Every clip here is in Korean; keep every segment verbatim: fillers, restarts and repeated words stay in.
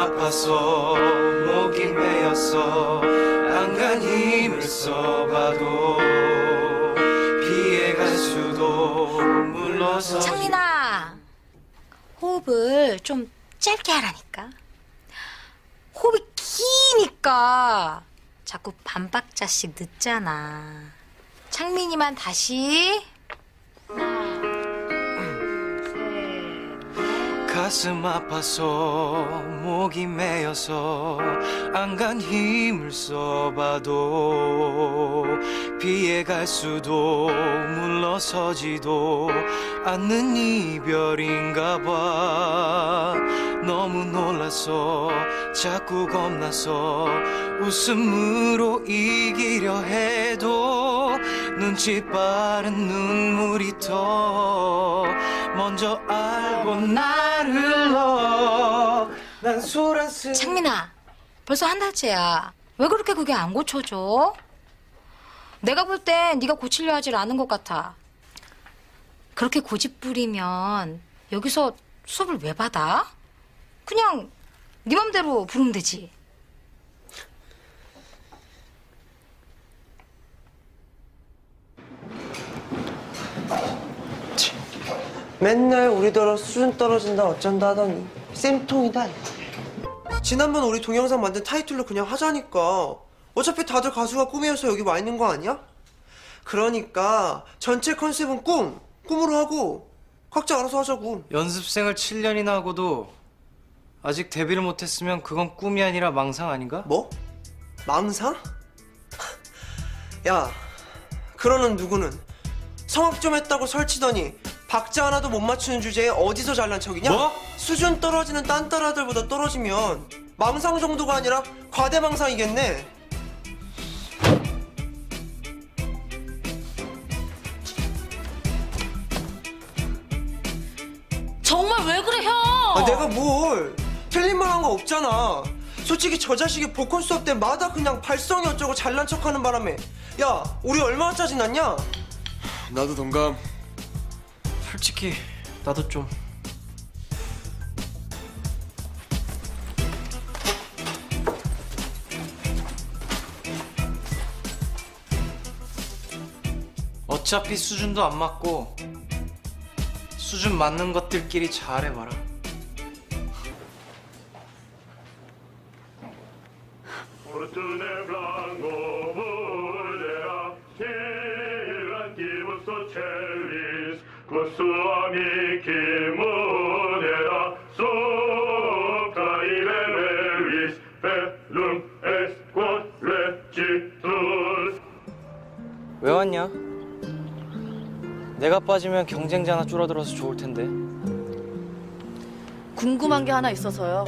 아파서 목이 메였어 안간 힘을 써봐도 피해갈 수도 물러서. 창민아, 호흡을 좀 짧게 하라니까. 호흡이 기니까 자꾸 반박자씩 늦잖아. 창민이만 다시. 가슴 아파서 목이 메여서 안간 힘을 써봐도 피해갈 수도 물러서지도 않는 이별인가 봐. 너무 놀라서 자꾸 겁나서 웃음으로 이기려 해도 눈치 빠른 눈물이 더 먼저 알고 나를 흘러. 난 소란스. 창민아, 벌써 한 달째야. 왜 그렇게 그게 안 고쳐져? 내가 볼 땐 네가 고치려 하질 않은 것 같아. 그렇게 고집 부리면 여기서 수업을 왜 받아? 그냥 네 맘대로 부르면 되지. 맨날 우리더러 수준 떨어진다 어쩐다 하더니 쌤통이다. 지난번 우리 동영상 만든 타이틀로 그냥 하자니까. 어차피 다들 가수가 꿈이어서 여기 와 있는 거 아니야? 그러니까 전체 컨셉은 꿈! 꿈으로 하고 각자 알아서 하자고. 연습생을 칠 년이나 하고도 아직 데뷔를 못했으면 그건 꿈이 아니라 망상 아닌가? 뭐? 망상? 야, 그러는 누구는 성악 좀 했다고 설치더니 박자 하나도 못 맞추는 주제에 어디서 잘난 척이냐? 뭐? 수준 떨어지는 딴따라들보다 떨어지면 망상 정도가 아니라 과대망상이겠네. 정말 왜 그래, 형? 아, 내가 뭘 틀린 말 한 거 없잖아. 솔직히 저 자식이 보컬 수업 때마다 그냥 발성이 어쩌고 잘난 척하는 바람에 야, 우리 얼마나 짜증났냐? 나도 동감. 솔직히 나도 좀. 어차피 수준도 안 맞고 수준 맞는 것들끼리 잘해봐라. 왜 왔냐? 내가 빠지면 경쟁자나 줄어들어서 좋을 텐데. 궁금한 게 하나 있어서요.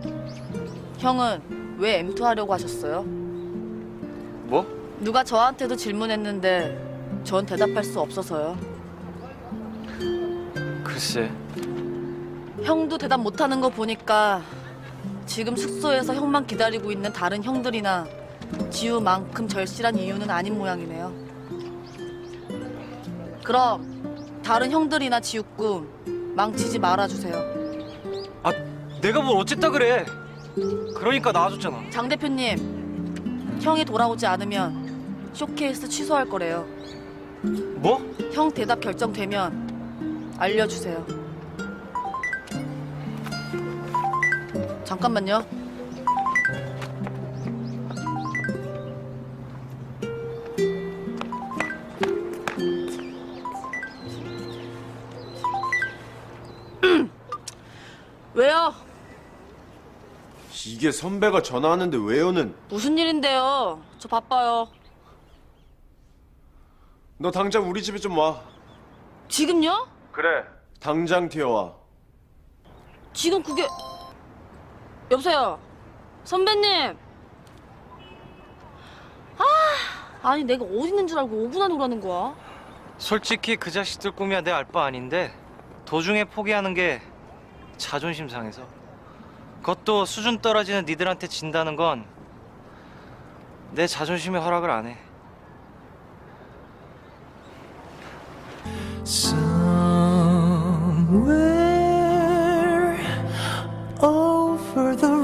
형은 왜 엠투 하려고 하셨어요? 뭐? 누가 저한테도 질문했는데 전 대답할 수 없어서요. 글쎄. 형도 대답 못하는 거 보니까 지금 숙소에서 형만 기다리고 있는 다른 형들이나 지우만큼 절실한 이유는 아닌 모양이네요. 그럼 다른 형들이나 지우 꿈 망치지 말아주세요. 아, 내가 뭘 어쨌다 그래. 그러니까 나와줬잖아. 장 대표님, 형이 돌아오지 않으면 쇼케이스 취소할 거래요. 뭐? 형 대답 결정되면 알려주세요. 잠깐만요. 왜요? 이게 선배가 전화하는데 왜요는? 무슨 일인데요? 저 바빠요. 너 당장 우리 집에 좀 와. 지금요? 그래. 당장 튀어와. 지금 그게... 여보세요? 선배님! 아, 아니 내가 어디 있는 줄 알고 오 분 안에 오라는 거야? 솔직히 그 자식들 꿈이야 내 알 바 아닌데 도중에 포기하는 게 자존심 상해서. 그것도 수준 떨어지는 니들한테 진다는 건 내 자존심에 허락을 안 해. Somewhere over the